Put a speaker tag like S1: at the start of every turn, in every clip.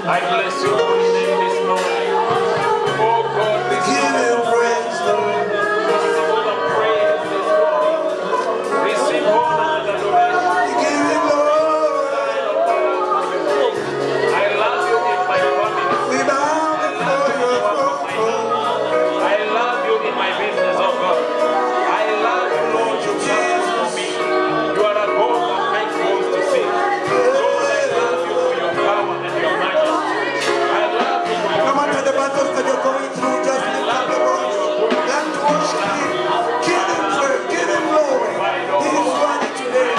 S1: I bless your holy name this morning. Oh God, receive all the praise, Lord. Receive all the praise this morning. Receive honor and adoration. I love you in my family. I love you in my business, oh God. I love you, Lord. You care for me. You are a God that makes walls to sing. Lord, I love you for your power and your majesty. I love you for your
S2: no matter the battles that you're going through, just lift up your voice and worship him. Give him praise, give him glory. He is worthy today.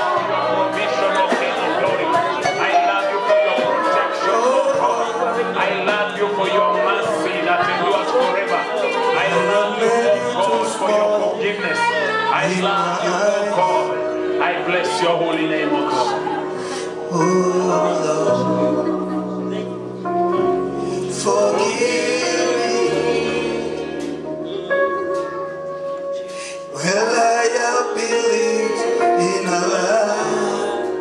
S1: I love you for your protection, oh God. I love you for your mercy that endures forever. I love you, oh God, for your forgiveness. I love you, oh God. I bless your holy name, oh God.
S2: Oh Lord, forgive me. Well, I have believed in a lie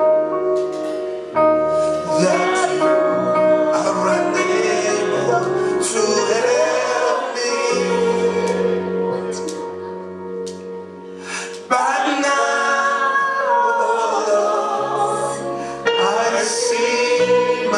S2: that you are unable to help me. But now, oh Lord, I see my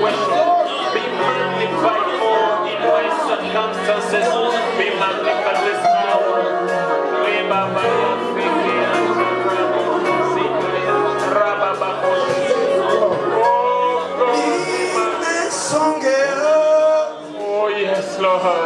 S1: situation. Be magnified more in my circumstances. Be magnified this morning. Oh yes, Lord.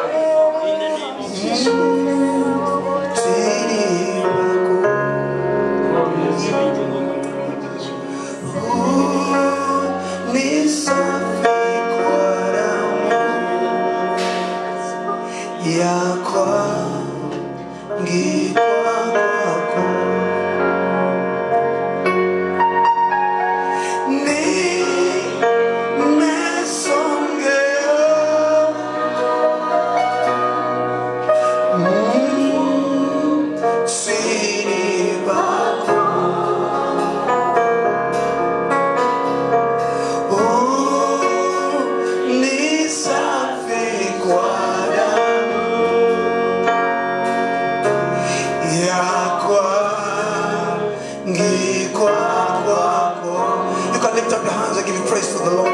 S2: You can lift up your hands and give praise to the Lord.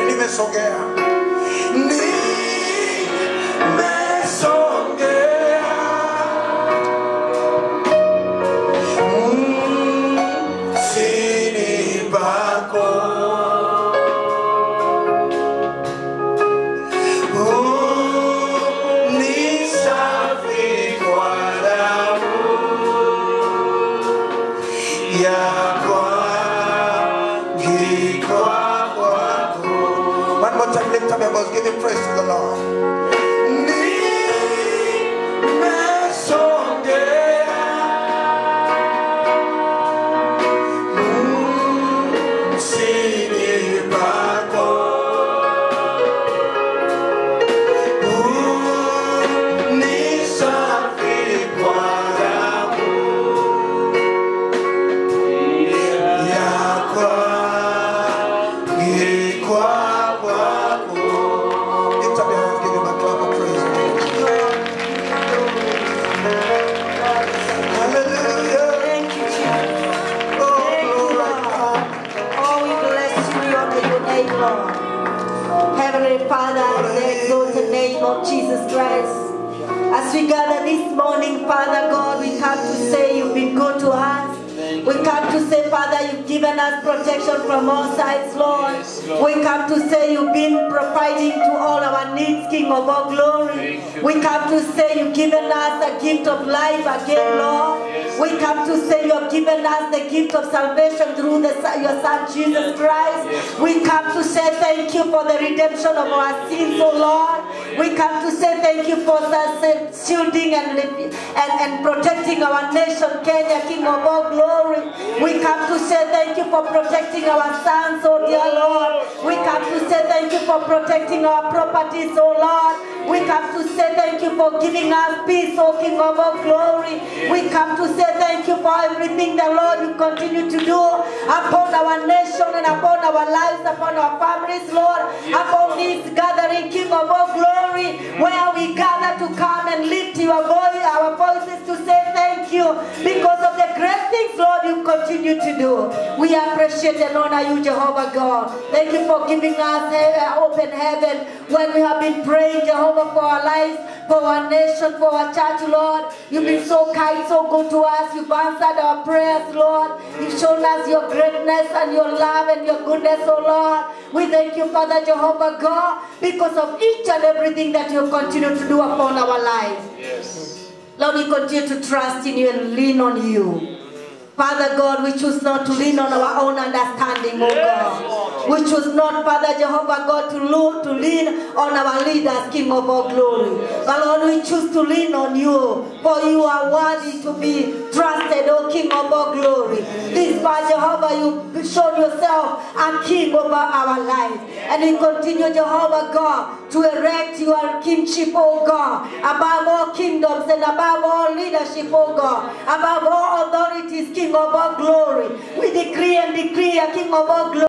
S2: One more time, lift up your voice, give him praise to the Lord.
S3: Jesus Christ. As we gather this morning, Father God, we come to say you've been good to us. We come to say, Father, you've given us protection from all sides, Lord. We come to say you've been providing to all our needs, King of all glory. We come to say you've given us the gift of life again, Lord. We come to say you have given us the gift of salvation through your Son, Jesus Christ. We come to say thank you for the redemption of our sins, oh Lord. We come to say thank you for shielding and protecting our nation, Kenya, King of all glory. We come to say thank you for protecting our sons, oh dear Lord. We come to say thank you for protecting our properties, oh Lord. We come to say thank you for giving us peace, oh King of all glory. We come to say thank you for everything the Lord you continue to do upon our nation and upon our lives, upon our families, Lord, upon this gathering, King of all glory, where we gather to come and lift our voices to say thank you because of the great things, Lord, you continue to do. We appreciate and honor you, Jehovah God. Thank you for giving us open heaven when we have been praying, Jehovah, for our lives, for our nation, for our church, Lord. You've been so kind, so good to us. You've answered our prayers, Lord. You've shown us your greatness and your love and your goodness, oh Lord. We thank you, Father Jehovah God, because of each and everything that you continue to do upon our lives.
S1: Yes.
S3: Lord, we continue to trust in you and lean on you. Father God, we choose not to lean on our own understanding, oh God. We choose not, Father Jehovah God, to lean on our leaders, King of all glory. But Lord, we choose to lean on you, for you are worthy to be trusted, oh King of all glory. This, Father Jehovah, you've shown yourself a King over our lives. And we continue, Jehovah God, to erect your kingship, oh God, above all kingdoms and above all leadership, oh God, above all authorities, King of all glory. We decree and decree a King of all glory.